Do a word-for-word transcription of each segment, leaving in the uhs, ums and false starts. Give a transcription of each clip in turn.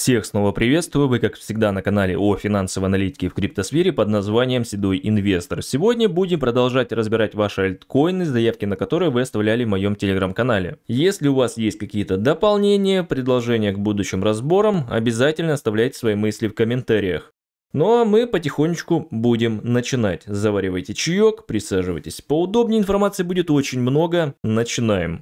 Всех снова приветствую, вы как всегда на канале о финансовой аналитике в криптосфере под названием Седой Инвестор. Сегодня будем продолжать разбирать ваши альткоины, заявки на которые вы оставляли в моем телеграм-канале. Если у вас есть какие-то дополнения, предложения к будущим разборам, обязательно оставляйте свои мысли в комментариях. Ну а мы потихонечку будем начинать. Заваривайте чаек, присаживайтесь поудобнее, информации будет очень много. Начинаем.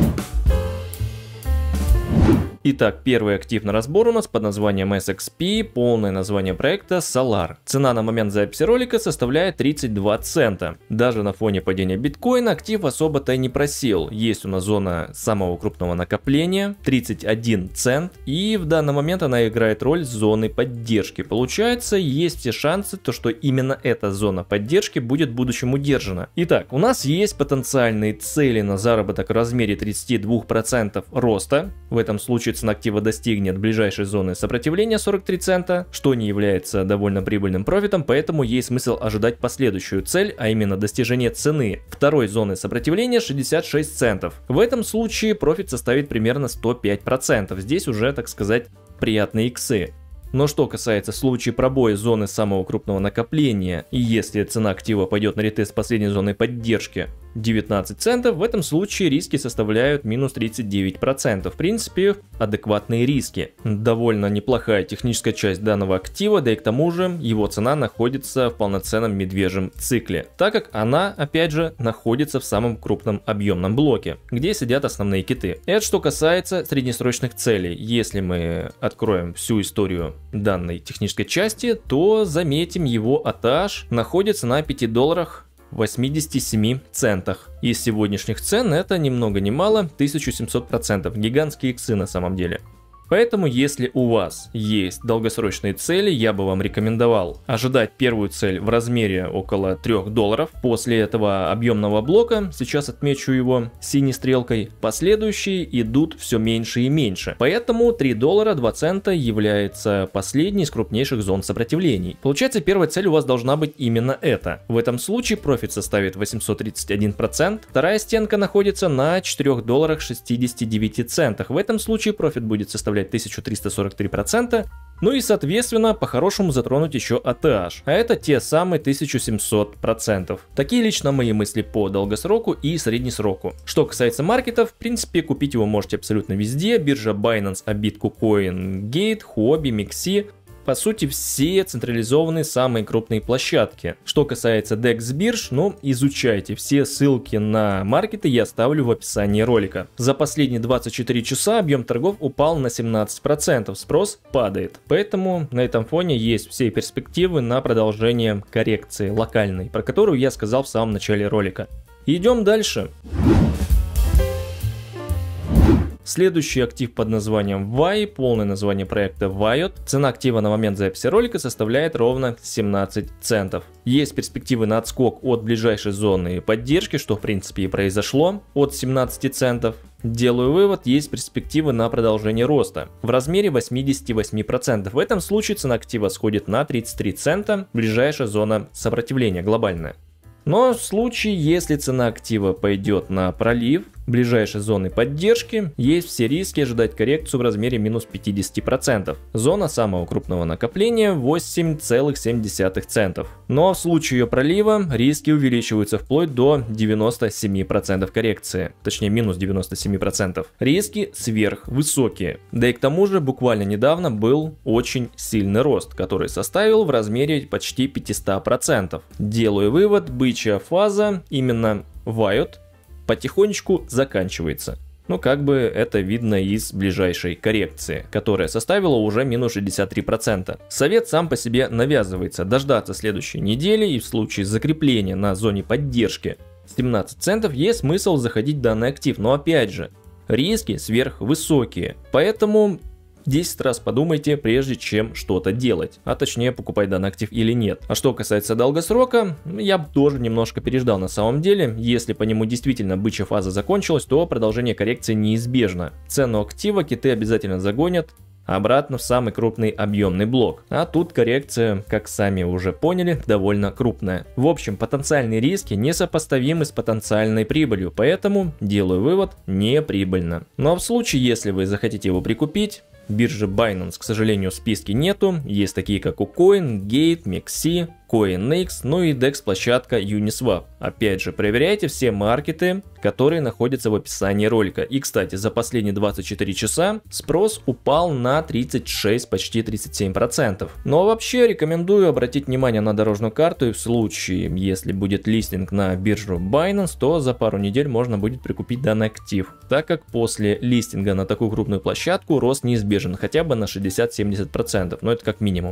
Итак, первый актив на разбор у нас под названием эс икс пи, полное название проекта Solar. Цена на момент записи ролика составляет тридцать два цента. Даже на фоне падения биткоина актив особо-то и не просел. Есть у нас зона самого крупного накопления, тридцать один цент, и в данный момент она играет роль зоны поддержки. Получается, есть все шансы, то, что именно эта зона поддержки будет в будущем удержана. Итак, у нас есть потенциальные цели на заработок в размере тридцати двух процентов роста. В этом случае цена актива достигнет ближайшей зоны сопротивления сорок три цента, что не является довольно прибыльным профитом, поэтому есть смысл ожидать последующую цель, а именно достижение цены второй зоны сопротивления шестьдесят шесть центов. В этом случае профит составит примерно сто пять процентов. Здесь уже, так сказать, приятные иксы. Но что касается случая пробоя зоны самого крупного накопления, и если цена актива пойдет на ретест последней зоны поддержки девятнадцать центов, в этом случае риски составляют минус тридцать девять процентов. В принципе, адекватные риски. Довольно неплохая техническая часть данного актива, да и к тому же его цена находится в полноценном медвежьем цикле, так как она, опять же, находится в самом крупном объемном блоке, где сидят основные киты. Это что касается среднесрочных целей. Если мы откроем всю историю данной технической части, то заметим, его АТH находится на пяти долларах восьмидесяти семи центах. Из сегодняшних цен это ни много ни мало тысяча семьсот процентов. Гигантские иксы на самом деле. Поэтому, если у вас есть долгосрочные цели, я бы вам рекомендовал ожидать первую цель в размере около трёх долларов. После этого объемного блока, сейчас отмечу его синей стрелкой, последующие идут все меньше и меньше. Поэтому три доллара два цента является последней из крупнейших зон сопротивлений. Получается, первая цель у вас должна быть именно эта. В этом случае профит составит восемьсот тридцать один процент. Вторая стенка находится на четырёх долларах шестидесяти девяти центах. В этом случае профит будет составлять тысячу триста сорок три процента, ну и соответственно по-хорошему затронуть еще АТH, а это те самые тысяча семьсот процентов. Такие лично мои мысли по долгосроку и среднесроку. Что касается маркетов, в принципе купить его можете абсолютно везде: биржа Binance, Abit, KuCoin, Gate, Huobi, Mixi. По сути, все централизованные самые крупные площадки. Что касается декс бирж, ну, изучайте. Все ссылки на маркеты я оставлю в описании ролика. За последние двадцать четыре часа объем торгов упал на семнадцать процентов, спрос падает. Поэтому на этом фоне есть все перспективы на продолжение коррекции локальной, про которую я сказал в самом начале ролика. Идем дальше. Следующий актив под названием вай, полное название проекта Вайот. Цена актива на момент записи ролика составляет ровно семнадцать центов. Есть перспективы на отскок от ближайшей зоны поддержки, что в принципе и произошло, от семнадцати центов. Делаю вывод, есть перспективы на продолжение роста в размере восьмидесяти восьми процентов. В этом случае цена актива сходит на тридцать три цента, ближайшая зона сопротивления глобальная. Но в случае, если цена актива пойдет на пролив ближайшей зоны поддержки, есть все риски ожидать коррекцию в размере минус пятидесяти процентов. Зона самого крупного накопления восемь целых семь десятых центов. Но в случае ее пролива риски увеличиваются вплоть до девяноста семи процентов коррекции, точнее минус девяноста семи процентов. Риски сверхвысокие. Да и к тому же буквально недавно был очень сильный рост, который составил в размере почти пятисот процентов. Делаю вывод, бычья фаза, именно Вайот, потихонечку заканчивается. Ну, как бы это видно из ближайшей коррекции, которая составила уже минус шестьдесят три процента. Совет сам по себе навязывается: дождаться следующей недели, и в случае закрепления на зоне поддержки семнадцать центов есть смысл заходить в данный актив. Но опять же, риски сверхвысокие, поэтому десять раз подумайте, прежде чем что-то делать, а точнее покупать данный актив или нет. А что касается долгосрока, я бы тоже немножко переждал на самом деле. Если по нему действительно бычья фаза закончилась, то продолжение коррекции неизбежно. Цену актива киты обязательно загонят обратно в самый крупный объемный блок. А тут коррекция, как сами уже поняли, довольно крупная. В общем, потенциальные риски несопоставимы с потенциальной прибылью, поэтому делаю вывод: неприбыльно. Но в случае, если вы захотите его прикупить, Биржи Binance, к сожалению, в списке нету. Есть такие как KuCoin, Gate, Mexi, CoinEx, ну и декс-площадка Uniswap. Опять же, проверяйте все маркеты, которые находятся в описании ролика. И, кстати, за последние двадцать четыре часа спрос упал на тридцать шесть, почти тридцать семь процентов. Но вообще рекомендую обратить внимание на дорожную карту, и в случае, если будет листинг на биржу Binance, то за пару недель можно будет прикупить данный актив, так как после листинга на такую крупную площадку рост неизбежен, хотя бы на шестьдесят-семьдесят процентов, но это как минимум.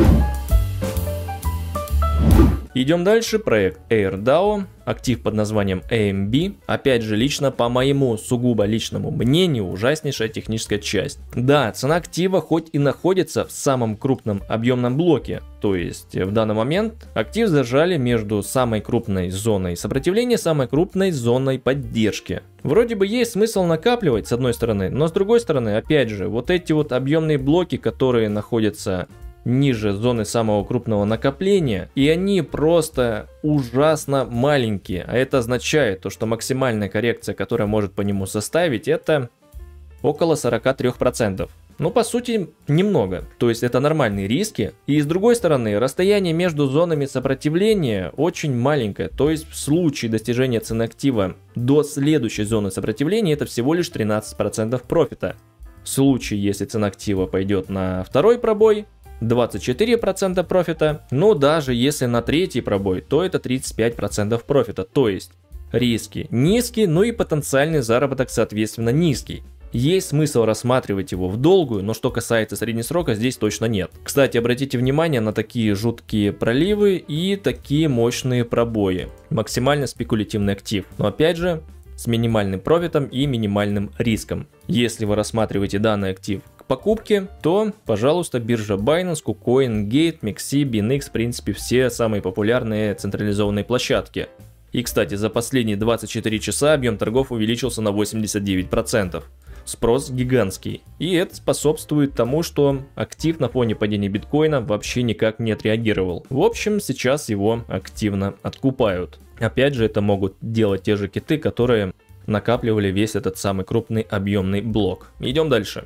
Идем дальше. Проект AirDAO, актив под названием эй эм би. Опять же, лично по моему сугубо личному мнению, ужаснейшая техническая часть. Да, цена актива хоть и находится в самом крупном объемном блоке, то есть в данный момент актив зажали между самой крупной зоной сопротивления и самой крупной зоной поддержки. Вроде бы есть смысл накапливать с одной стороны, но с другой стороны, опять же, вот эти вот объемные блоки, которые находятся ниже зоны самого крупного накопления, и они просто ужасно маленькие, а это означает то, что максимальная коррекция, которая может по нему составить, это около сорока трёх процентов. Ну, по сути, немного, то есть это нормальные риски, и с другой стороны, расстояние между зонами сопротивления очень маленькое, то есть в случае достижения цены актива до следующей зоны сопротивления это всего лишь тринадцать процентов профита. В случае, если цена актива пойдет на второй пробой, двадцать четыре процента профита, но даже если на третий пробой, то это тридцать пять процентов профита, то есть риски низкие, ну и потенциальный заработок соответственно низкий. Есть смысл рассматривать его в долгую, но что касается среднесрока, здесь точно нет. Кстати, обратите внимание на такие жуткие проливы и такие мощные пробои. Максимально спекулятивный актив, но опять же с минимальным профитом и минимальным риском. Если вы рассматриваете данный актив покупки, то, пожалуйста, биржа Binance, KuCoin, Gate, Mexi, BinX, в принципе, все самые популярные централизованные площадки. И, кстати, за последние двадцать четыре часа объем торгов увеличился на восемьдесят девять процентов. Спрос гигантский. И это способствует тому, что актив на фоне падения биткоина вообще никак не отреагировал. В общем, сейчас его активно откупают. Опять же, это могут делать те же киты, которые накапливали весь этот самый крупный объемный блок. Идем дальше.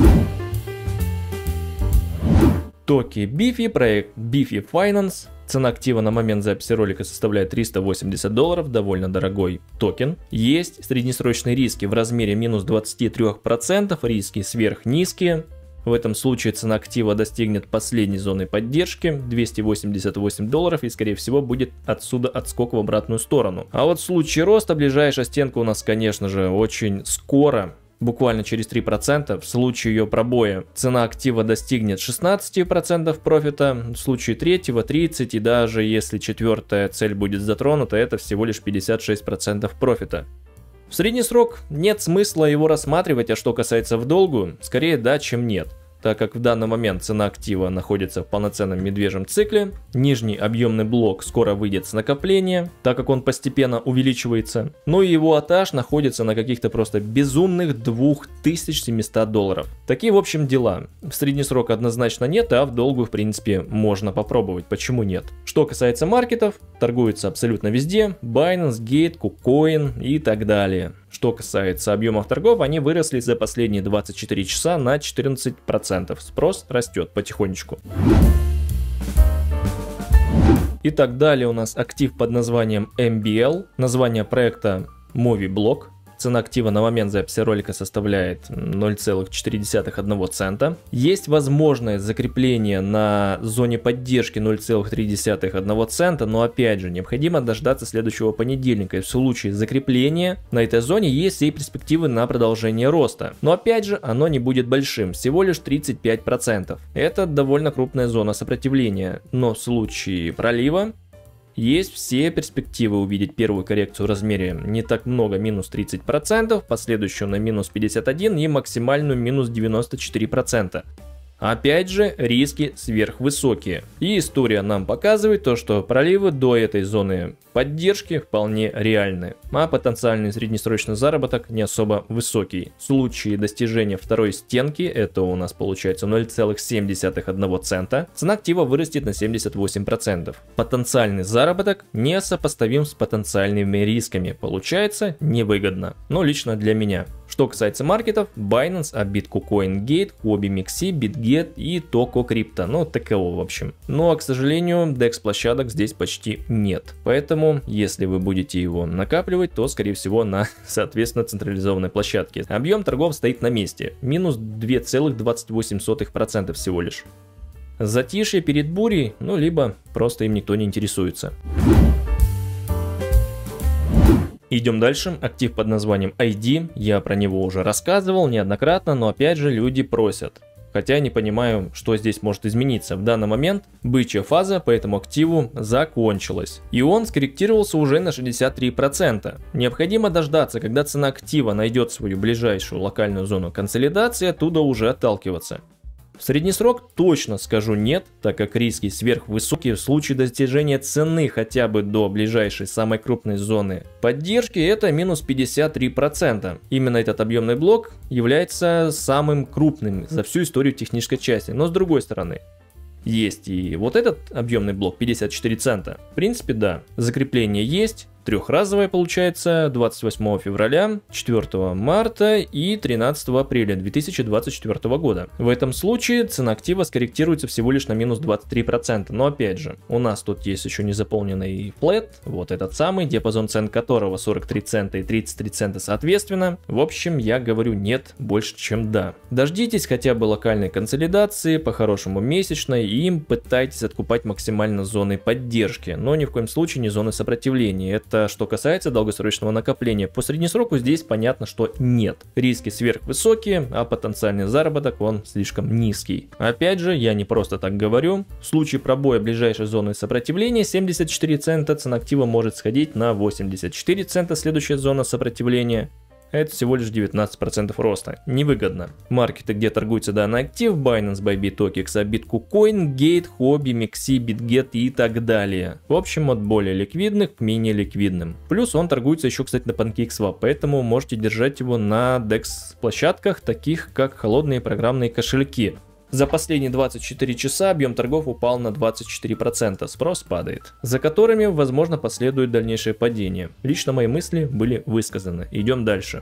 Токи Bifi, проект Bifi Finance. Цена актива на момент записи ролика составляет триста восемьдесят долларов, довольно дорогой токен. Есть среднесрочные риски в размере минус двадцать три процента, риски сверхнизкие. В этом случае цена актива достигнет последней зоны поддержки двести восемьдесят восемь долларов и скорее всего будет отсюда отскок в обратную сторону. А вот в случае роста ближайшая стенка у нас, конечно же, очень скоро. Буквально через три процента. В случае ее пробоя цена актива достигнет шестнадцати процентов профита, в случае третьего тридцать процентов, и даже если четвертая цель будет затронута, это всего лишь пятьдесят шесть процентов профита. В средний срок нет смысла его рассматривать, а что касается в долгую, скорее да, чем нет. Так как в данный момент цена актива находится в полноценном медвежьем цикле, нижний объемный блок скоро выйдет с накопления, так как он постепенно увеличивается, но и его этаж находится на каких-то просто безумных двух тысячах семисот долларов. Такие в общем дела. В средний срок однозначно нет, а в долгую в принципе можно попробовать, почему нет. Что касается маркетов, торгуется абсолютно везде, Binance, Gate, KuCoin и так далее. Что касается объемов торгов, они выросли за последние двадцать четыре часа на четырнадцать процентов. Спрос растет потихонечку. Итак, далее у нас актив под названием эм би эл. Название проекта MovieBlock. Цена актива на момент записи ролика составляет ноль целых четыре десятых цента. Есть возможность закрепления на зоне поддержки ноль целых три десятых цента, но опять же необходимо дождаться следующего понедельника. И в случае закрепления на этой зоне есть и перспективы на продолжение роста. Но опять же оно не будет большим, всего лишь тридцать пять процентов. Это довольно крупная зона сопротивления, но в случае пролива есть все перспективы увидеть первую коррекцию в размере не так много, минус тридцать процентов, последующую на минус пятьдесят один процент и максимальную минус девяносто четыре процента. Опять же, риски сверхвысокие. И история нам показывает то, что проливы до этой зоны поддержки вполне реальны, а потенциальный среднесрочный заработок не особо высокий. В случае достижения второй стенки, это у нас получается ноль целых семь десятых цента, цена актива вырастет на семьдесят восемь процентов. Потенциальный заработок не сопоставим с потенциальными рисками, получается невыгодно, но лично для меня. Что касается маркетов, Binance, Abit, CoinGate, Huobi, Mexi, BitGet и Toko Crypto. Ну, таково в общем. Ну, а к сожалению, декс площадок здесь почти нет. Поэтому, если вы будете его накапливать, то, скорее всего, на, соответственно, централизованной площадке. Объем торгов стоит на месте. Минус две целых двадцать восемь сотых процента всего лишь. Затишье перед бурей, ну, либо просто им никто не интересуется. Идем дальше. Актив под названием ай ди. Я про него уже рассказывал неоднократно, но опять же люди просят. Хотя не понимаю, что здесь может измениться. В данный момент бычья фаза по этому активу закончилась. И он скорректировался уже на шестьдесят три процента. Необходимо дождаться, когда цена актива найдет свою ближайшую локальную зону консолидации, оттуда уже отталкиваться. В средний срок точно скажу нет, так как риски сверхвысокие в случае достижения цены хотя бы до ближайшей самой крупной зоны поддержки, это минус пятьдесят три процента. Именно этот объемный блок является самым крупным за всю историю технической части, но с другой стороны. Есть и вот этот объемный блок пятьдесят четыре цента. В принципе, да, закрепление есть. Трехразовая получается двадцать восьмого февраля, четвёртого марта и тринадцатого апреля две тысячи двадцать четвёртого года. В этом случае цена актива скорректируется всего лишь на минус двадцать три процента. Но опять же, у нас тут есть еще незаполненный флэт, вот этот самый, диапазон цен которого сорок три цента и тридцать три цента соответственно. В общем, я говорю нет больше, чем да. Дождитесь хотя бы локальной консолидации, по-хорошему месячной, и им пытайтесь откупать максимально зоны поддержки, но ни в коем случае не зоны сопротивления. Это что касается долгосрочного накопления. По среднесроку здесь понятно, что нет. Риски сверхвысокие, а потенциальный заработок он слишком низкий. Опять же, я не просто так говорю. В случае пробоя ближайшей зоны сопротивления семьдесят четыре цента, цена актива может сходить на восемьдесят четыре цента, следующая зона сопротивления. Это всего лишь девятнадцать процентов роста. Невыгодно. Маркеты, где торгуется данный актив: Binance, Bybit, Tokex, Abit, KuCoin, Gate, Huobi, Mexi, BitGet и так далее. В общем, от более ликвидных к менее ликвидным. Плюс он торгуется еще, кстати, на PancakeSwap, поэтому можете держать его на декс площадках, таких как холодные программные кошельки. За последние двадцать четыре часа объем торгов упал на двадцать четыре процента, спрос падает, за которыми, возможно, последует дальнейшее падение. Лично мои мысли были высказаны. Идем дальше.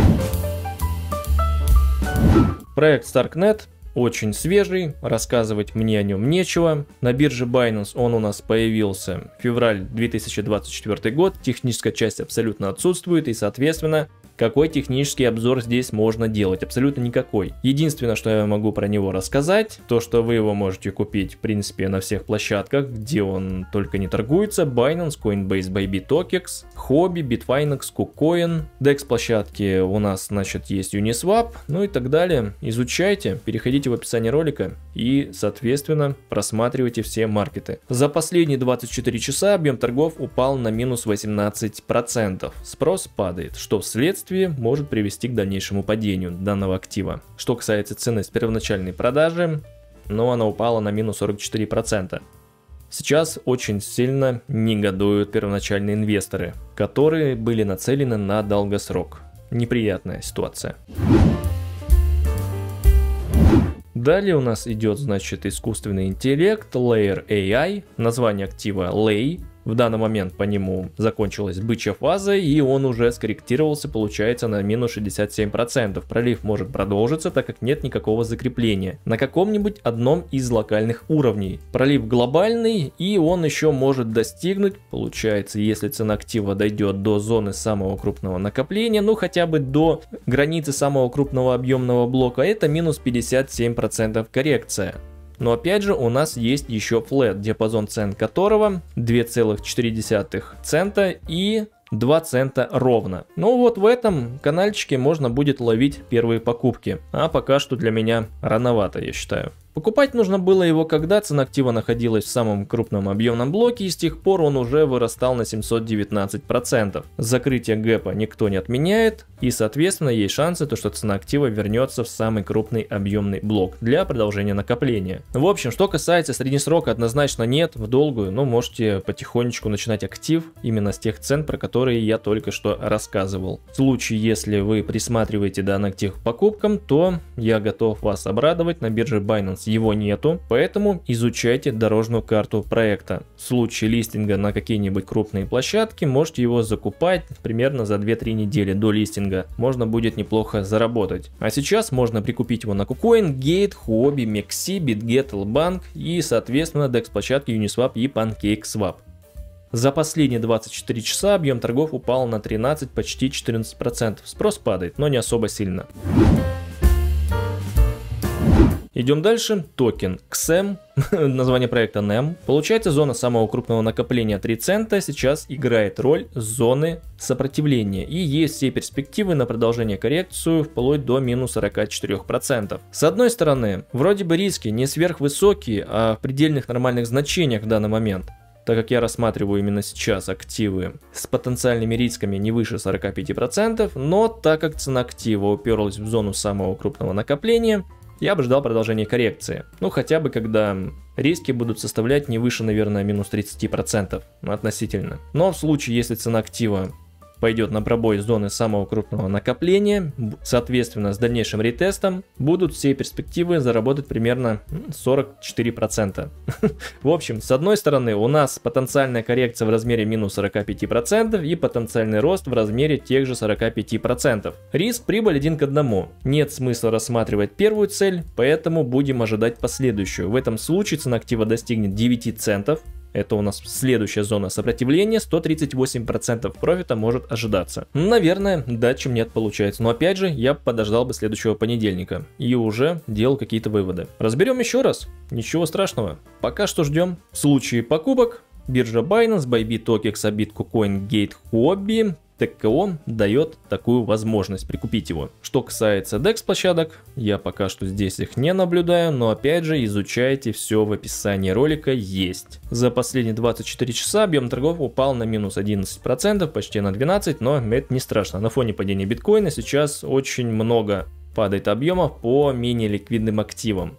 Проект Starknet очень свежий, рассказывать мне о нем нечего. На бирже Binance он у нас появился февраль две тысячи двадцать четвёртый год, техническая часть абсолютно отсутствует и, соответственно, какой технический обзор здесь можно делать? Абсолютно никакой. Единственное, что я могу про него рассказать, то, что вы его можете купить, в принципе, на всех площадках, где он только не торгуется: Binance, Coinbase, Bybit, Tokex, Huobi, Bitfinex, KuCoin. декс площадки у нас, значит, есть Uniswap, ну и так далее. Изучайте, переходите в описание ролика и, соответственно, просматривайте все маркеты. За последние двадцать четыре часа объем торгов упал на минус восемнадцать процентов. Спрос падает, что вследствие может привести к дальнейшему падению данного актива. Что касается цены с первоначальной продажи, но она упала на минус сорок четыре процента. Сейчас очень сильно негодуют первоначальные инвесторы, которые были нацелены на долгосрок. Неприятная ситуация. Далее у нас идет, значит, искусственный интеллект, Layer эй ай, название актива Lay. В данный момент по нему закончилась бычья фаза, и он уже скорректировался, получается, на минус шестьдесят семь процентов. Пролив может продолжиться, так как нет никакого закрепления на каком-нибудь одном из локальных уровней. Пролив глобальный, и он еще может достигнуть, получается, если цена актива дойдет до зоны самого крупного накопления, ну хотя бы до границы самого крупного объемного блока, это минус пятьдесят семь процентов коррекция. Но опять же у нас есть еще флэт, диапазон цен которого две целых четыре десятых цента и два цента ровно. Ну вот в этом канальчике можно будет ловить первые покупки, а пока что для меня рановато, я считаю. Покупать нужно было его, когда цена актива находилась в самом крупном объемном блоке, и с тех пор он уже вырастал на семьсот девятнадцать процентов. Закрытие гэпа никто не отменяет, и соответственно есть шансы, то, что цена актива вернется в самый крупный объемный блок для продолжения накопления. В общем, что касается среднесрока, однозначно нет, в долгую, но можете потихонечку начинать актив именно с тех цен, про которые я только что рассказывал. В случае, если вы присматриваете данный актив к покупкам, то я готов вас обрадовать. На бирже Binance Binance его нету, поэтому изучайте дорожную карту проекта. В случае листинга на какие-нибудь крупные площадки можете его закупать примерно за две-три недели до листинга. Можно будет неплохо заработать. А сейчас можно прикупить его на KuCoin, Gate, Huobi, Mexi, BitGet, L-Bank и, соответственно, декс-площадки Uniswap и PancakeSwap. За последние двадцать четыре часа объем торгов упал на тринадцать, почти четырнадцать процентов. Спрос падает, но не особо сильно. Идем дальше. Токен икс эм, название проекта эн и эм. Получается, зона самого крупного накопления три цента сейчас играет роль зоны сопротивления. И есть все перспективы на продолжение коррекцию вплоть до минус сорок четыре процента. С одной стороны, вроде бы риски не сверхвысокие, а в предельных нормальных значениях в данный момент. Так как я рассматриваю именно сейчас активы с потенциальными рисками не выше сорока пяти процентов, но так как цена актива уперлась в зону самого крупного накопления, я бы ждал продолжения коррекции. Ну, хотя бы когда риски будут составлять не выше, наверное, минус тридцать процентов относительно. Но в случае, если цена актива пойдет на пробой зоны самого крупного накопления, соответственно, с дальнейшим ретестом будут все перспективы заработать примерно сорок четыре процента. В общем, с одной стороны, у нас потенциальная коррекция в размере минус сорок пять процентов и потенциальный рост в размере тех же сорока пяти процентов. Риск прибыль один к одному. Нет смысла рассматривать первую цель, поэтому будем ожидать последующую. В этом случае цена актива достигнет девяти центов. Это у нас следующая зона сопротивления, сто тридцать восемь процентов профита может ожидаться. Наверное, да, чем нет получается. Но опять же, я подождал бы следующего понедельника и уже делал какие-то выводы. Разберем еще раз. Ничего страшного. Пока что ждем. В случае покупок, биржа Binance, Bybit, Tokex, Abit, KuCoin, Gate, Huobi, тэ ка о дает такую возможность прикупить его. Что касается декс площадок, я пока что здесь их не наблюдаю, но опять же изучайте все в описании ролика есть. За последние двадцать четыре часа объем торгов упал на минус одиннадцать процентов, почти на двенадцать процентов, но это не страшно. На фоне падения биткоина сейчас очень много падает объемов по менее ликвидным активам.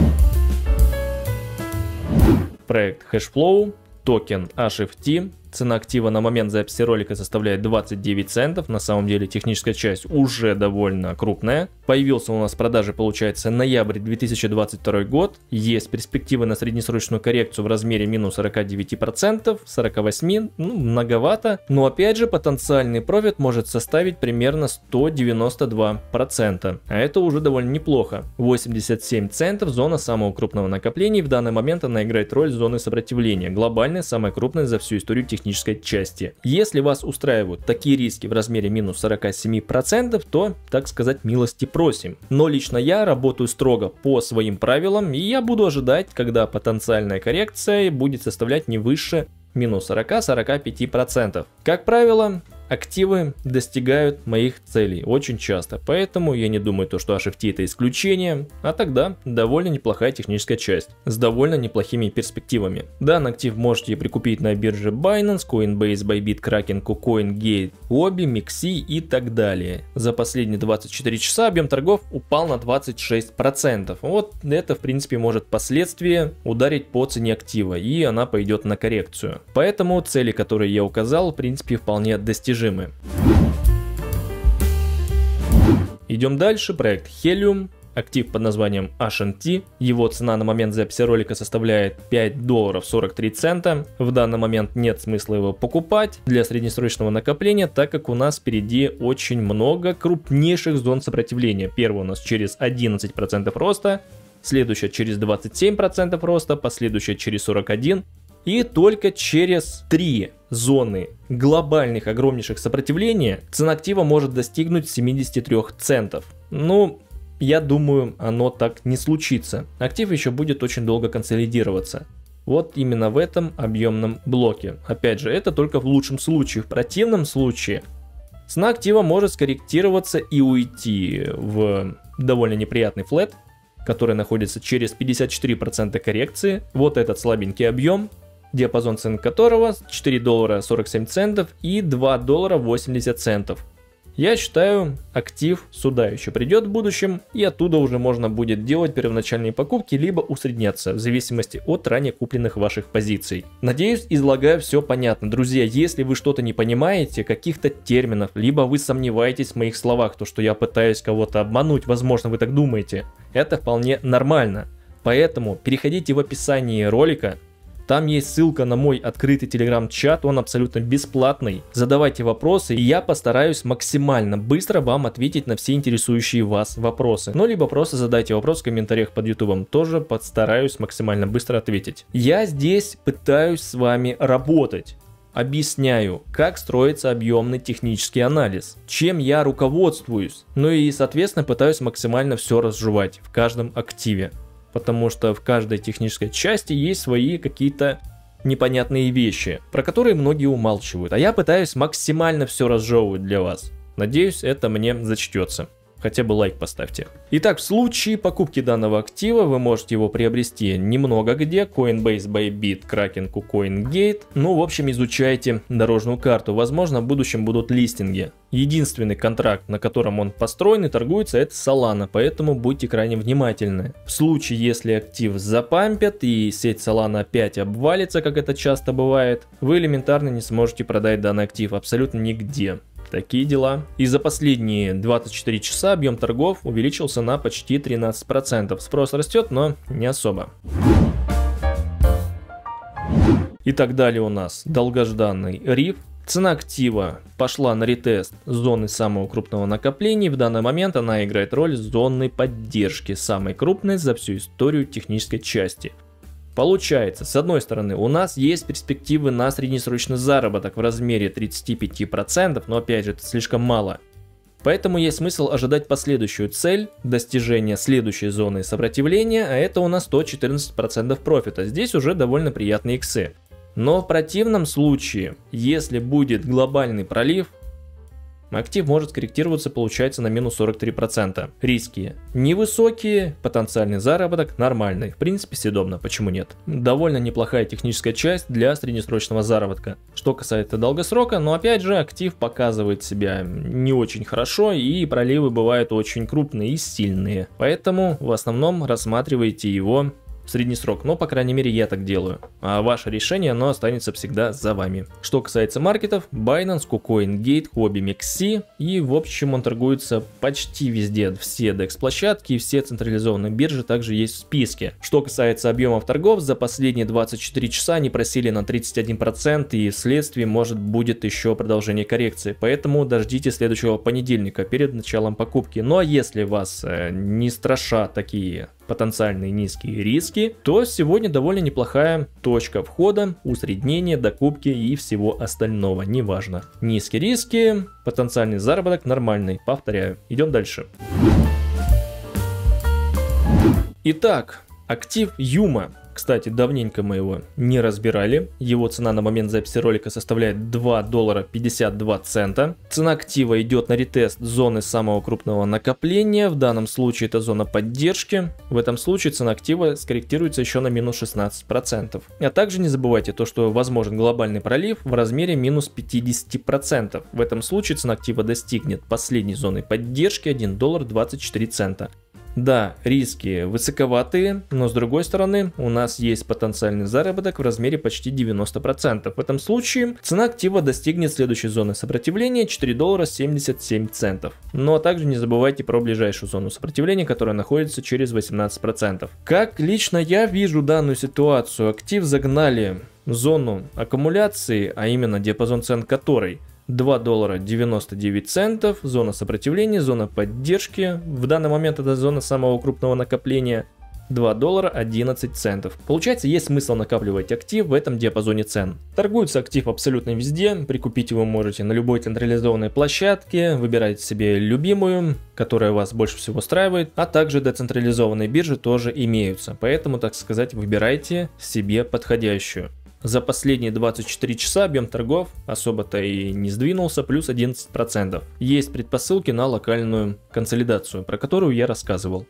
Проект Hashflow, токен эйч эф ти. Цена актива на момент записи ролика составляет двадцать девять центов. На самом деле техническая часть уже довольно крупная. Появился у нас в продаже, получается, ноябрь две тысячи двадцать второй год. Есть перспективы на среднесрочную коррекцию в размере минус сорок девять процентов, сорок восемь процентов, ну, многовато. Но опять же, потенциальный профит может составить примерно сто девяносто два процента. А это уже довольно неплохо. восемьдесят семь центов зона самого крупного накопления. В данный момент она играет роль зоны сопротивления. Глобальная, самая крупная за всю историю технической части. Если вас устраивают такие риски в размере минус сорок семь процентов, то, так сказать, милости просим. Но лично я работаю строго по своим правилам, и я буду ожидать, когда потенциальная коррекция будет составлять не выше минус сорок - сорок пять процентов. Как правило, активы достигают моих целей очень часто, поэтому я не думаю, то, что эйч эф ти это исключение, а тогда довольно неплохая техническая часть с довольно неплохими перспективами. Данный актив можете прикупить на бирже Binance, Coinbase, Bybit, Kraken, KuCoin, Gate, Huobi, Mexi и так далее. За последние двадцать четыре часа объем торгов упал на двадцать шесть процентов. Вот это в принципе может впоследствии ударить по цене актива, и она пойдет на коррекцию. Поэтому цели, которые я указал, в принципе вполне достижимы. Идем дальше. Проект Helium. Актив под названием эйч эн ти. Его цена на момент записи ролика составляет пять долларов сорок три цента. В данный момент нет смысла его покупать для среднесрочного накопления, так как у нас впереди очень много крупнейших зон сопротивления. Первый у нас через одиннадцать процентов роста, следующая через двадцать семь процентов роста, последующая через сорок один процент. И только через три зоны глобальных огромнейших сопротивления цена актива может достигнуть семидесяти трёх центов. Ну, я думаю, оно так не случится. Актив еще будет очень долго консолидироваться. Вот именно в этом объемном блоке. Опять же, это только в лучшем случае. В противном случае цена актива может скорректироваться и уйти в довольно неприятный флэт, который находится через пятьдесят четыре процента коррекции. Вот этот слабенький объем, диапазон цен которого четыре доллара сорок семь центов и два доллара восемьдесят центов. Я считаю, актив сюда еще придет в будущем, и оттуда уже можно будет делать первоначальные покупки, либо усредняться, в зависимости от ранее купленных ваших позиций. Надеюсь, излагаю все понятно. Друзья, если вы что-то не понимаете, каких-то терминов, либо вы сомневаетесь в моих словах, то, что я пытаюсь кого-то обмануть, возможно, вы так думаете, это вполне нормально. Поэтому переходите в описание ролика. Там есть ссылка на мой открытый телеграм-чат, он абсолютно бесплатный. Задавайте вопросы, и я постараюсь максимально быстро вам ответить на все интересующие вас вопросы. Ну, либо просто задайте вопрос в комментариях под ютубом, тоже постараюсь максимально быстро ответить. Я здесь пытаюсь с вами работать. Объясняю, как строится объемный технический анализ, чем я руководствуюсь, ну и, соответственно, пытаюсь максимально все разжевать в каждом активе. Потому что в каждой технической части есть свои какие-то непонятные вещи, про которые многие умалчивают. А я пытаюсь максимально все разжевывать для вас. Надеюсь, это мне зачтется. Хотя бы лайк поставьте. Итак, в случае покупки данного актива вы можете его приобрести немного где. Coinbase, Bybit, Kraken, KuCoin, Gate. Ну, в общем, изучайте дорожную карту. Возможно, в будущем будут листинги. Единственный контракт, на котором он построен и торгуется, это Solana, поэтому будьте крайне внимательны. В случае, если актив запампят и сеть Solana опять обвалится, как это часто бывает, вы элементарно не сможете продать данный актив абсолютно нигде. Такие дела. И за последние двадцать четыре часа объем торгов увеличился на почти тринадцать процентов. Спрос растет, но не особо. И так далее у нас долгожданный риф. Цена актива пошла на ретест зоны самого крупного накопления. В данный момент она играет роль зоны поддержки, самой крупной за всю историю технической части. Получается, с одной стороны, у нас есть перспективы на среднесрочный заработок в размере тридцати пяти процентов, но опять же это слишком мало. Поэтому есть смысл ожидать последующую цель достижения следующей зоны сопротивления, а это у нас сто четырнадцать процентов профита. Здесь уже довольно приятные иксы. Но в противном случае, если будет глобальный пролив, актив может корректироваться, получается, на минус сорок три процента. Риски невысокие, потенциальный заработок нормальный. В принципе, съедобно, почему нет? Довольно неплохая техническая часть для среднесрочного заработка. Что касается долгосрока, но опять же, актив показывает себя не очень хорошо, и проливы бывают очень крупные и сильные. Поэтому в основном рассматривайте его в средний срок, но по крайней мере я так делаю, а ваше решение, оно останется всегда за вами. Что касается маркетов, Binance, KuCoin, Gate, Huobi, Mexi, и в общем он торгуется почти везде, все декс площадки и все централизованные биржи также есть в списке. Что касается объемов торгов, за последние двадцать четыре часа они просели на тридцать один процент, и вследствие может будет еще продолжение коррекции, поэтому дождите следующего понедельника перед началом покупки. Ну а если вас э, не страшат такие потенциальные низкие риски, то сегодня довольно неплохая точка входа, усреднения, докупки и всего остального, неважно. Низкие риски, потенциальный заработок нормальный, повторяю. Идем дальше. Итак, актив Юма. Кстати, давненько мы его не разбирали. Его цена на момент записи ролика составляет два доллара пятьдесят два цента. Цена актива идет на ретест зоны самого крупного накопления. В данном случае это зона поддержки. В этом случае цена актива скорректируется еще на минус шестнадцать процентов. А также не забывайте то, что возможен глобальный пролив в размере минус пятьдесят процентов. В этом случае цена актива достигнет последней зоны поддержки один доллар двадцать четыре цента. Да, риски высоковатые, но с другой стороны у нас есть потенциальный заработок в размере почти девяноста процентов. В этом случае цена актива достигнет следующей зоны сопротивления четыре доллара семьдесят семь центов. Но также не забывайте про ближайшую зону сопротивления, которая находится через восемнадцать процентов. Как лично я вижу данную ситуацию, актив загнали в зону аккумуляции, а именно диапазон цен которой два доллара девяносто девять центов, зона сопротивления, зона поддержки, в данный момент это зона самого крупного накопления, два доллара одиннадцать центов. Получается, есть смысл накапливать актив в этом диапазоне цен. Торгуется актив абсолютно везде, прикупить его можете на любой централизованной площадке, выбирайте себе любимую, которая вас больше всего устраивает, а также децентрализованные биржи тоже имеются, поэтому, так сказать, выбирайте себе подходящую. За последние двадцать четыре часа объем торгов особо-то и не сдвинулся, плюс одиннадцать процентов. Есть предпосылки на локальную консолидацию, про которую я рассказывал.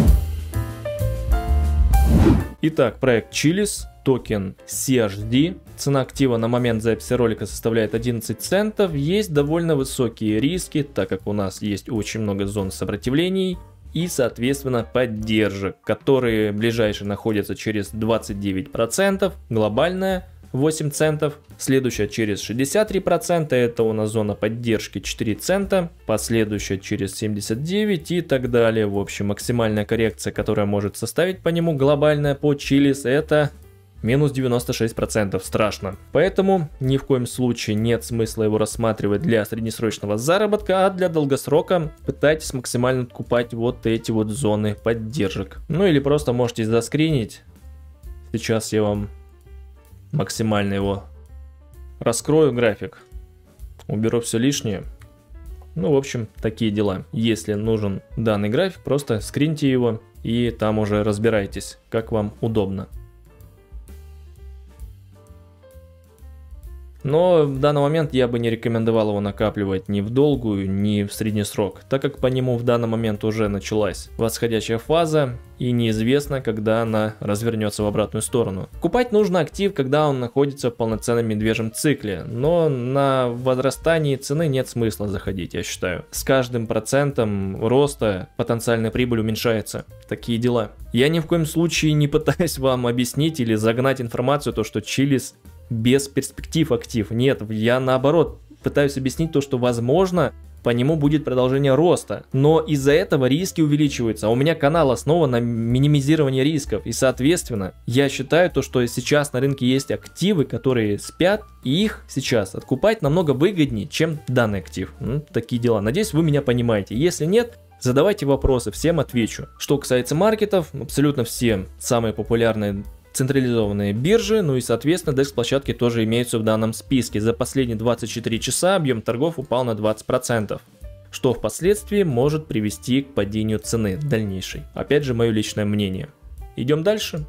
Итак, проект Chiliz, токен си эйч ди. Цена актива на момент записи ролика составляет одиннадцать центов. Есть довольно высокие риски, так как у нас есть очень много зон сопротивлений и, соответственно, поддержек, которые ближайшие находятся через двадцать девять процентов, глобальная восемь центов. Следующая через шестьдесят три процента, это у нас зона поддержки четыре цента. Последующая через семьдесят девять и так далее. В общем, максимальная коррекция, которая может составить по нему глобальная по Chiliz, это минус девяносто шесть процентов. Страшно. Поэтому ни в коем случае нет смысла его рассматривать для среднесрочного заработка, а для долгосрока пытайтесь максимально откупать вот эти вот зоны поддержек. Ну или просто можете заскринить. Сейчас я вам максимально его раскрою, график. Уберу все лишнее. Ну, в общем, такие дела. Если нужен данный график, просто скриньте его и там уже разбирайтесь, как вам удобно. Но в данный момент я бы не рекомендовал его накапливать ни в долгую, ни в средний срок, так как по нему в данный момент уже началась восходящая фаза и неизвестно, когда она развернется в обратную сторону. Купать нужно актив, когда он находится в полноценном медвежьем цикле, но на возрастании цены нет смысла заходить, я считаю. С каждым процентом роста потенциальная прибыль уменьшается. Такие дела. Я ни в коем случае не пытаюсь вам объяснить или загнать информацию, то что Chiliz без перспектив актив. Нет, я наоборот пытаюсь объяснить то, что возможно по нему будет продолжение роста, но из-за этого риски увеличиваются. А у меня канал основан на минимизировании рисков, и соответственно я считаю то, что сейчас на рынке есть активы, которые спят, и их сейчас откупать намного выгоднее, чем данный актив. Ну, такие дела. Надеюсь, вы меня понимаете. Если нет, задавайте вопросы, всем отвечу. Что касается маркетов, абсолютно все самые популярные централизованные биржи, ну и соответственно декс площадки тоже имеются в данном списке. За последние двадцать четыре часа объем торгов упал на двадцать процентов, что впоследствии может привести к падению цены дальнейшей. Опять же, мое личное мнение. Идем дальше.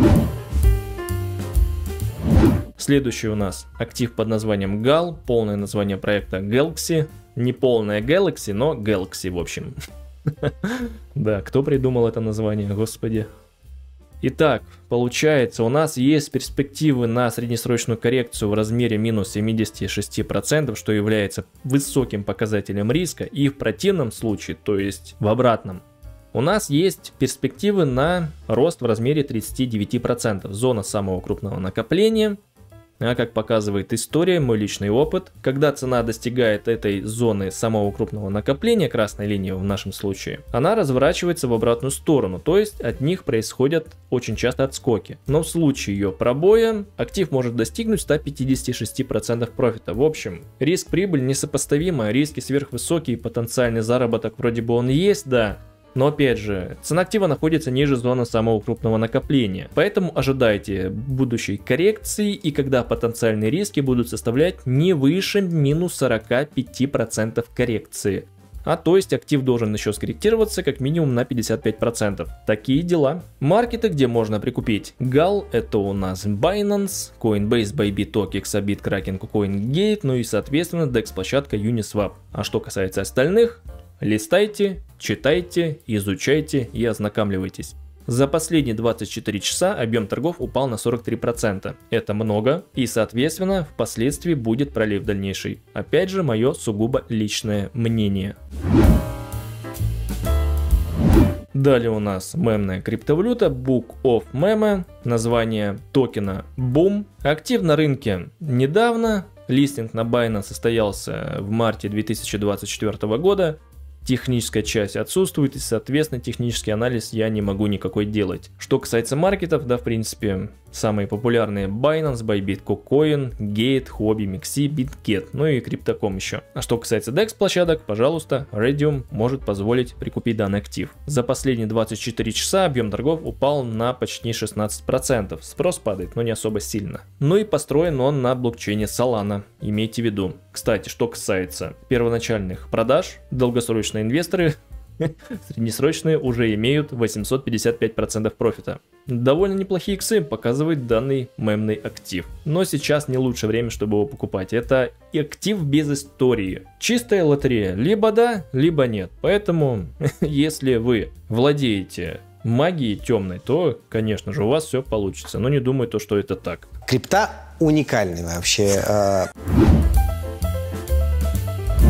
Следующий у нас актив под названием гал, полное название проекта Galaxy. Не полное Galaxy, но Galaxy в общем. Да, кто придумал это название, господи. Итак, получается, у нас есть перспективы на среднесрочную коррекцию в размере минус семьдесят шесть процентов, что является высоким показателем риска, и в противном случае, то есть в обратном, у нас есть перспективы на рост в размере тридцать девять процентов. Зона самого крупного накопления. А как показывает история, мой личный опыт, когда цена достигает этой зоны самого крупного накопления, красной линии в нашем случае, она разворачивается в обратную сторону, то есть от них происходят очень часто отскоки. Но в случае ее пробоя актив может достигнуть ста пятидесяти шести процентов профита. В общем, риск-прибыль несопоставима, риски сверхвысокие, потенциальный заработок вроде бы он есть, да. Но опять же, цена актива находится ниже зоны самого крупного накопления, поэтому ожидайте будущей коррекции, и когда потенциальные риски будут составлять не выше минус сорока пяти процентов коррекции. А то есть актив должен еще скорректироваться как минимум на пятьдесят пять процентов. Такие дела. Маркеты, где можно прикупить гал, это у нас Binance, Coinbase, Bybit, Tokex, Xabit, Kraken, CoinGate, ну и соответственно декс площадка Uniswap. А что касается остальных, листайте, читайте, изучайте и ознакомливайтесь. За последние двадцать четыре часа объем торгов упал на сорок три процента. Это много, и соответственно впоследствии будет пролив дальнейший. Опять же, мое сугубо личное мнение. Далее у нас мемная криптовалюта Book of Meme, название токена Boom. Актив на рынке недавно, листинг на Binance состоялся в марте две тысячи двадцать четвёртого года. Техническая часть отсутствует, и соответственно технический анализ я не могу никакой делать. Что касается маркетов, да в принципе самые популярные Binance, Bybit, KuCoin, Gate, Huobi, Mexi, BitGet, ну и Crypto.com еще. А что касается декс площадок, пожалуйста, Raydium может позволить прикупить данный актив. За последние двадцать четыре часа объем торгов упал на почти шестнадцать процентов. Спрос падает, но не особо сильно. Ну и построен он на блокчейне Solana, имейте в виду. Кстати, что касается первоначальных продаж, долгосрочные инвесторы среднесрочные уже имеют восемьсот пятьдесят пять процентов профита. Довольно неплохие иксы показывает данный мемный актив. Но сейчас не лучшее время, чтобы его покупать. Это актив без истории. Чистая лотерея. Либо да, либо нет. Поэтому, если вы владеете магией темной, то, конечно же, у вас все получится. Но не думаю, то, что это так. Крипта уникальный вообще.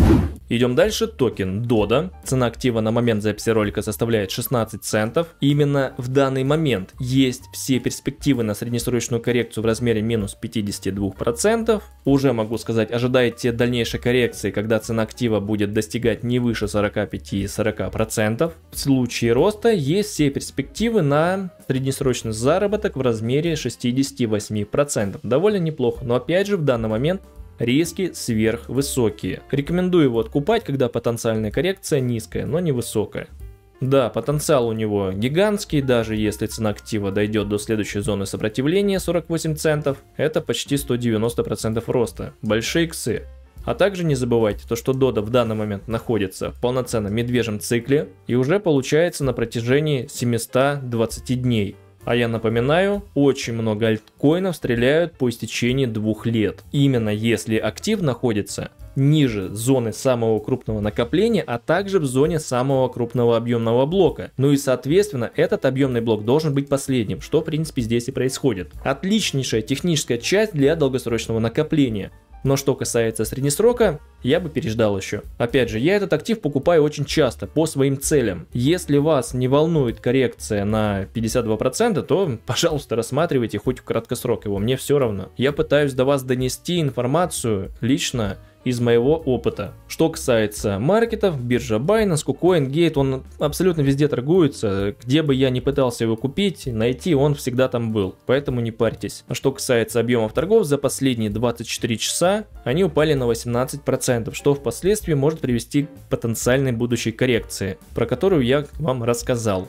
Идем дальше. Токен Дода. Цена актива на момент записи ролика составляет шестнадцать центов. И именно в данный момент есть все перспективы на среднесрочную коррекцию в размере минус пятьдесят два процента. Уже могу сказать, ожидайте дальнейшей коррекции, когда цена актива будет достигать не выше сорока пяти — сорока процентов. В случае роста есть все перспективы на среднесрочный заработок в размере шестидесяти восьми процентов. Довольно неплохо, но опять же в данный момент риски сверхвысокие. Рекомендую его откупать, когда потенциальная коррекция низкая, но не высокая. Да, потенциал у него гигантский, даже если цена актива дойдет до следующей зоны сопротивления сорок восемь центов, это почти сто девяносто процентов роста. Большие иксы. А также не забывайте, то, что Дода в данный момент находится в полноценном медвежьем цикле и уже получается на протяжении семисот двадцати дней. А я напоминаю, очень много альткоинов стреляют по истечении двух лет. Именно если актив находится ниже зоны самого крупного накопления, а также в зоне самого крупного объемного блока. Ну и соответственно этот объемный блок должен быть последним, что в принципе здесь и происходит. Отличнейшая техническая часть для долгосрочного накопления. Но что касается среднесрока, я бы переждал еще. Опять же, я этот актив покупаю очень часто по своим целям. Если вас не волнует коррекция на пятьдесят два процента, то, пожалуйста, рассматривайте хоть в краткосрок его, мне все равно. Я пытаюсь до вас донести информацию лично из моего опыта. Что касается маркетов, биржа Binance, KuCoin, Gate, он абсолютно везде торгуется. Где бы я ни пытался его купить, найти, он всегда там был. Поэтому не парьтесь. А что касается объемов торгов, за последние двадцать четыре часа они упали на восемнадцать процентов, что впоследствии может привести к потенциальной будущей коррекции, про которую я вам рассказал.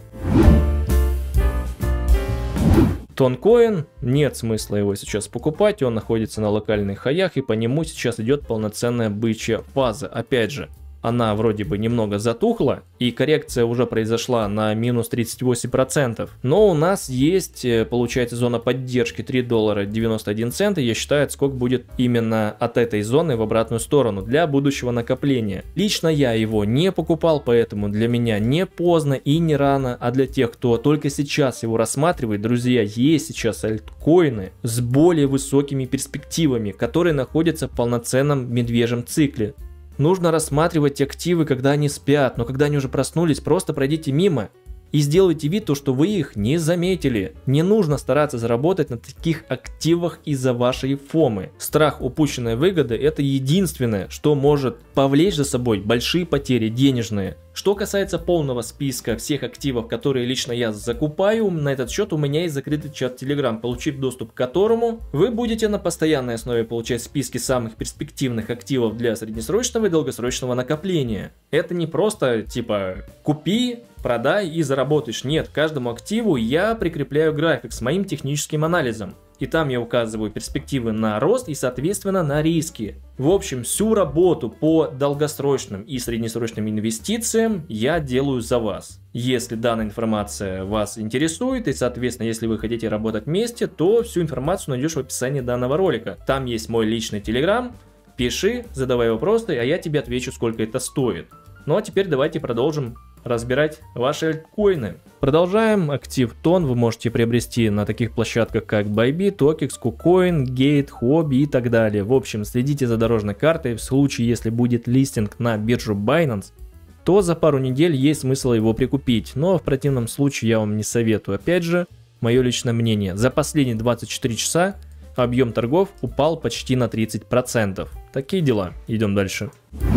Тонкоин, нет смысла его сейчас покупать, он находится на локальных хаях и по нему сейчас идет полноценная бычья фаза. Опять же, она вроде бы немного затухла и коррекция уже произошла на минус тридцать восемь процентов. Но у нас есть, получается, зона поддержки три доллара девяносто один цент, и я считаю, отскок будет именно от этой зоны в обратную сторону для будущего накопления. Лично я его не покупал, поэтому для меня не поздно и не рано, а для тех, кто только сейчас его рассматривает, друзья, есть сейчас альткоины с более высокими перспективами, которые находятся в полноценном медвежьем цикле. Нужно рассматривать активы, когда они спят, но когда они уже проснулись, просто пройдите мимо и сделайте вид, то, что вы их не заметили. Не нужно стараться заработать на таких активах из-за вашей фомы. Страх упущенной выгоды – это единственное, что может повлечь за собой большие потери денежные. Что касается полного списка всех активов, которые лично я закупаю, на этот счет у меня есть закрытый чат Telegram, получив доступ к которому вы будете на постоянной основе получать списки самых перспективных активов для среднесрочного и долгосрочного накопления. Это не просто типа купи, продай и заработаешь. Нет, каждому активу я прикрепляю график с моим техническим анализом. И там я указываю перспективы на рост и, соответственно, на риски. В общем, всю работу по долгосрочным и среднесрочным инвестициям я делаю за вас. Если данная информация вас интересует и, соответственно, если вы хотите работать вместе, то всю информацию найдешь в описании данного ролика. Там есть мой личный Telegram. Пиши, задавай вопросы, а я тебе отвечу, сколько это стоит. Ну а теперь давайте продолжим разбирать ваши альткоины. Продолжаем. Актив Тон вы можете приобрести на таких площадках, как Bybit, OKEX, KuCoin, Gate, Huobi и так далее. В общем, следите за дорожной картой. В случае, если будет листинг на биржу Binance, то за пару недель есть смысл его прикупить. Но в противном случае я вам не советую. Опять же, мое личное мнение. За последние двадцать четыре часа объем торгов упал почти на тридцать процентов. Такие дела. Идем дальше.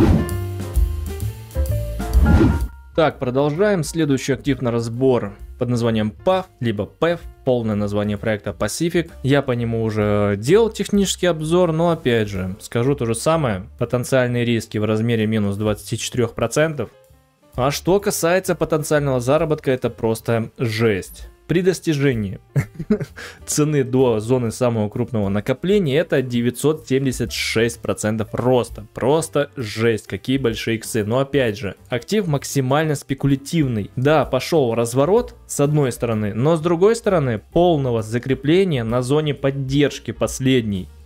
Так, продолжаем. Следующий актив на разбор под названием паф, либо пэф, полное название проекта Pacific. Я по нему уже делал технический обзор, но опять же, скажу то же самое. Потенциальные риски в размере минус двадцати четырёх процентов. А что касается потенциального заработка, это просто жесть. При достижении цены до зоны самого крупного накопления это девятьсот семьдесят шесть процентов роста. Просто жесть, какие большие иксы. Но опять же, актив максимально спекулятивный. Да, пошел разворот с одной стороны, но с другой стороны полного закрепления на зоне поддержки последней.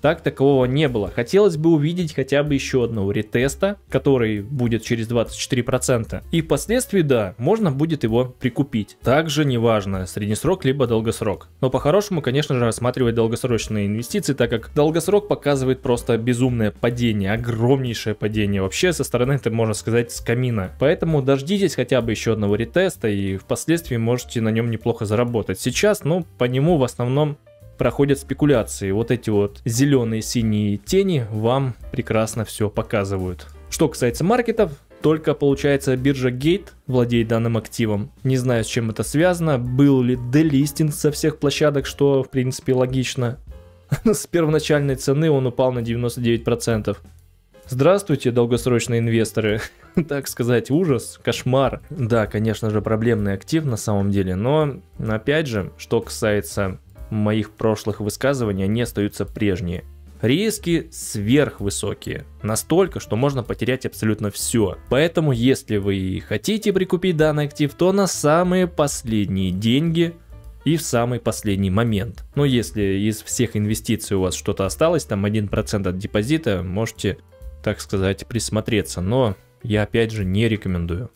так такового не было. Хотелось бы увидеть хотя бы еще одного ретеста, который будет через двадцать четыре процента. И впоследствии, да, можно будет его прикупить. Также неважно, среднесрок либо долгосрок. Но по-хорошему, конечно же, рассматривать долгосрочные инвестиции, так как долгосрок показывает просто безумное падение, огромнейшее падение. Вообще, со стороны, это можно сказать, с камина. Поэтому дождитесь хотя бы еще одного ретеста и впоследствии можете на нем неплохо заработать. Сейчас, ну, по нему в основном проходят спекуляции. Вот эти вот зеленые, синие тени вам прекрасно все показывают. Что касается маркетов, только получается биржа Gate владеет данным активом. Не знаю, с чем это связано. Был ли делистинг со всех площадок, что в принципе логично. С первоначальной цены он упал на девяносто девять процентов. Здравствуйте, долгосрочные инвесторы. Так сказать, ужас, кошмар. Да, конечно же, проблемный актив на самом деле, но опять же, что касается моих прошлых высказываний, они остаются прежние. Риски сверхвысокие, настолько, что можно потерять абсолютно все. Поэтому, если вы хотите прикупить данный актив, то на самые последние деньги и в самый последний момент. Но если из всех инвестиций у вас что-то осталось, там один процент от депозита, можете, так сказать, присмотреться. Но я опять же не рекомендую.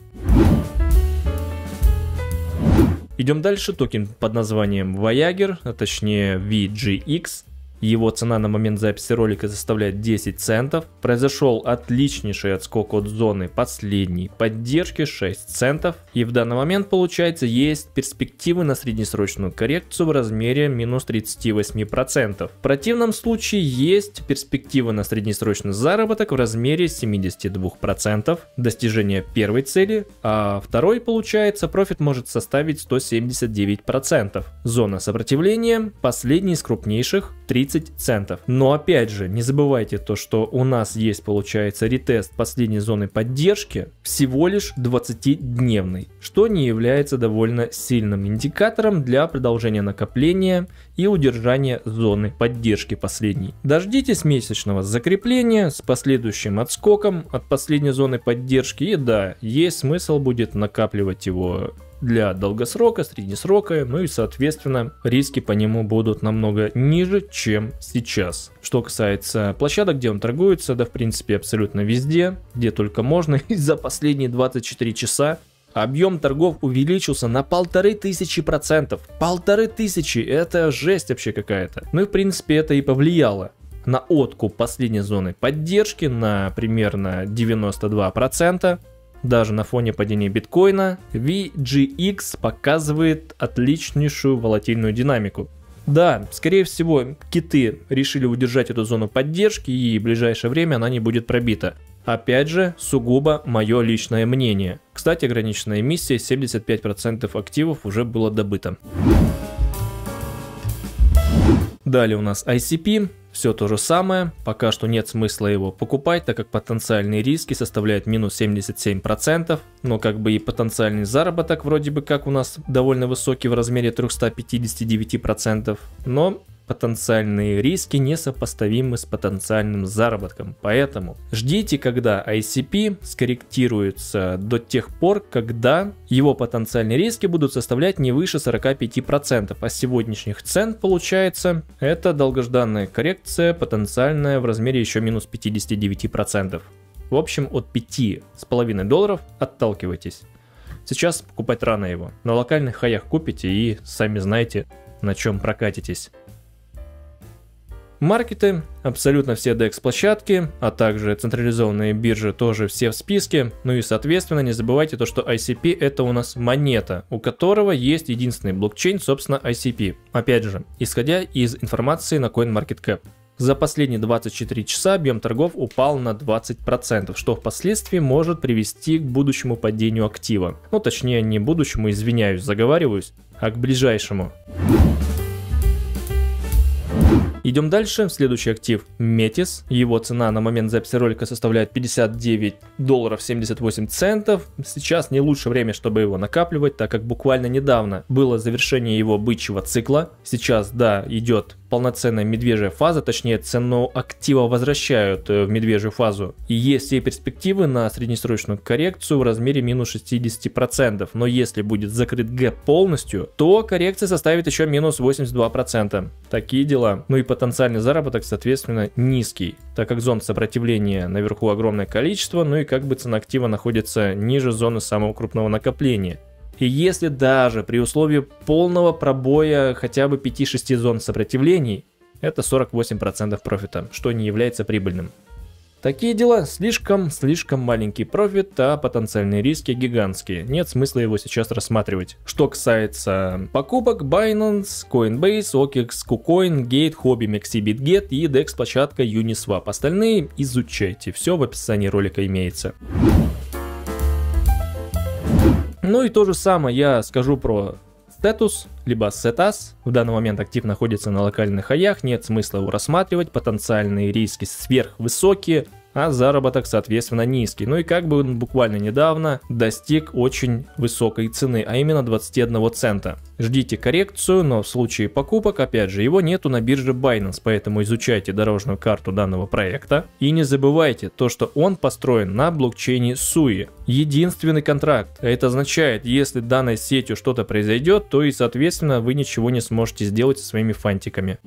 Идем дальше. Токен под названием Voyager, а точнее ви джи икс. Его цена на момент записи ролика составляет десять центов. Произошел отличнейший отскок от зоны последней поддержки шесть центов. И в данный момент, получается, есть перспективы на среднесрочную коррекцию в размере минус тридцать восемь процентов. В противном случае есть перспективы на среднесрочный заработок в размере семьдесят два процента достижения первой цели, а второй, получается, профит может составить сто семьдесят девять процентов. Зона сопротивления последний из крупнейших тридцать центов. Но опять же, не забывайте то, что у нас есть, получается, ретест последней зоны поддержки всего лишь двадцатидневный, что не является довольно сильным индикатором для продолжения накопления и удержания зоны поддержки последней. Дождитесь месячного закрепления с последующим отскоком от последней зоны поддержки, и да, есть смысл будет накапливать его для долгосрока, среднесрока, ну и соответственно риски по нему будут намного ниже, чем сейчас. Что касается площадок, где он торгуется, да в принципе абсолютно везде, где только можно, и за последние двадцать четыре часа объем торгов увеличился на полторы тысячи процентов. Полторы тысячи, это жесть вообще какая-то. Ну и в принципе это и повлияло на откуп последней зоны поддержки на примерно девяносто два процента. Даже на фоне падения биткоина ви джи икс показывает отличнейшую волатильную динамику. Да, скорее всего, киты решили удержать эту зону поддержки, и в ближайшее время она не будет пробита. Опять же, сугубо мое личное мнение. Кстати, ограниченная эмиссия, семьдесят пять процентов активов уже было добыто. Далее у нас ай си пи. Все то же самое, пока что нет смысла его покупать, так как потенциальные риски составляют минус семьдесят семь процентов, но как бы и потенциальный заработок вроде бы как у нас довольно высокий в размере триста пятьдесят девять процентов, но потенциальные риски несопоставимы с потенциальным заработком, поэтому ждите, когда ай си пи скорректируется до тех пор, когда его потенциальные риски будут составлять не выше сорока пяти процентов, а с сегодняшних цен получается это долгожданная коррекция потенциальная в размере еще минус пятидесяти девяти процентов. В общем, от пяти с половиной долларов отталкивайтесь. Сейчас покупать рано его, на локальных хаях купите и сами знаете, на чем прокатитесь. Маркеты, абсолютно все декс площадки, а также централизованные биржи тоже все в списке. Ну и соответственно не забывайте то, что ай си пи это у нас монета, у которого есть единственный блокчейн, собственно ай си пи. Опять же, исходя из информации на CoinMarketCap. За последние двадцать четыре часа объем торгов упал на двадцать процентов, что впоследствии может привести к будущему падению актива. Ну точнее не будущему, извиняюсь, заговариваюсь, а к ближайшему. Идем дальше. Следующий актив Metis. Его цена на момент записи ролика составляет пятьдесят девять долларов семьдесят восемь центов. Сейчас не лучшее время, чтобы его накапливать, так как буквально недавно было завершение его бычьего цикла. Сейчас, да, идет полноценная медвежья фаза, точнее цену актива возвращают в медвежью фазу. И есть все перспективы на среднесрочную коррекцию в размере минус шестьдесят процентов. Но если будет закрыт гэп полностью, то коррекция составит еще минус восемьдесят два процента. Такие дела. Ну и потенциальный заработок, соответственно, низкий, так как зон сопротивления наверху огромное количество, ну и как бы цена актива находится ниже зоны самого крупного накопления. И если даже при условии полного пробоя хотя бы пяти-шести зон сопротивлений, это сорок восемь процентов профита, что не является прибыльным. Такие дела, слишком-слишком маленький профит, а потенциальные риски гигантские. Нет смысла его сейчас рассматривать. Что касается покупок, Binance, Coinbase, о кекс, KuCoin, Gate, Hobby, Maxi, BitGet и декс площадка Uniswap. Остальные изучайте, все в описании ролика имеется. Ну и то же самое я скажу про Status, либо Setas. В данный момент актив находится на локальных хаях, нет смысла его рассматривать, потенциальные риски сверхвысокие, а заработок, соответственно, низкий. Ну и как бы он буквально недавно достиг очень высокой цены, а именно двадцати одного цента. Ждите коррекцию, но в случае покупок, опять же, его нету на бирже Binance, поэтому изучайте дорожную карту данного проекта. И не забывайте то, что он построен на блокчейне Sui. Единственный контракт. Это означает, если данной сетью что-то произойдет, то и, соответственно, вы ничего не сможете сделать со своими фантиками.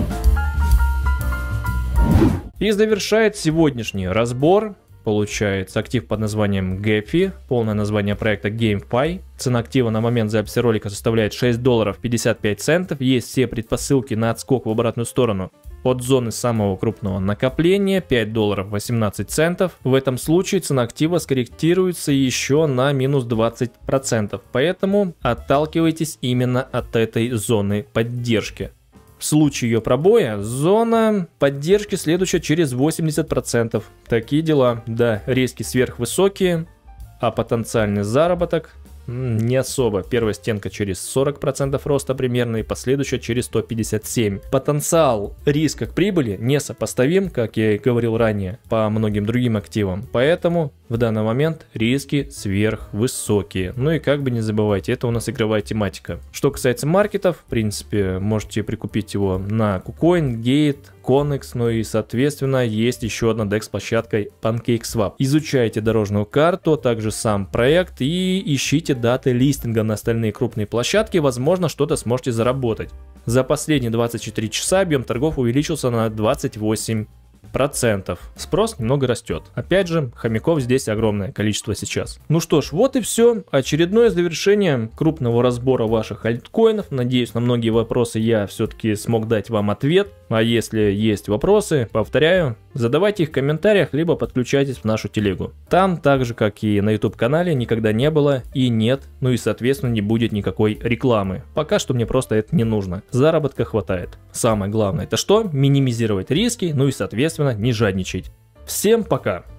И завершает сегодняшний разбор, получается, актив под названием Gephi, полное название проекта GameFi. Цена актива на момент записи ролика составляет шесть долларов пятьдесят пять центов. Есть все предпосылки на отскок в обратную сторону от зоны самого крупного накопления, пять долларов восемнадцать центов. В этом случае цена актива скорректируется еще на минус двадцать процентов, поэтому отталкивайтесь именно от этой зоны поддержки. В случае ее пробоя, зона поддержки следующая через восемьдесят процентов. Такие дела, да, риски сверхвысокие, а потенциальный заработок не особо. Первая стенка через сорок процентов роста примерно и последующая через сто пятьдесят семь процентов. Потенциал риска к прибыли несопоставим, как я и говорил ранее, по многим другим активам. Поэтому в данный момент риски сверхвысокие. Ну и как бы не забывайте, это у нас игровая тематика. Что касается маркетов, в принципе, можете прикупить его на KuCoin, Gate, Connex, ну и соответственно есть еще одна декс площадка PancakeSwap. Изучайте дорожную карту, а также сам проект и ищите даты листинга на остальные крупные площадки, возможно что-то сможете заработать. За последние двадцать четыре часа объем торгов увеличился на двадцать восемь процентов. Спрос немного растет. Опять же, хомяков здесь огромное количество сейчас. Ну что ж, вот и все. Очередное завершение крупного разбора ваших альткоинов. Надеюсь, на многие вопросы я все-таки смог дать вам ответ. А если есть вопросы, повторяю, задавайте их в комментариях, либо подключайтесь в нашу телегу. Там, так же как и на YouTube канале, никогда не было и нет, ну и соответственно не будет никакой рекламы. Пока что мне просто это не нужно. Заработка хватает. Самое главное это что? Минимизировать риски, ну и соответственно не жадничать. Всем пока!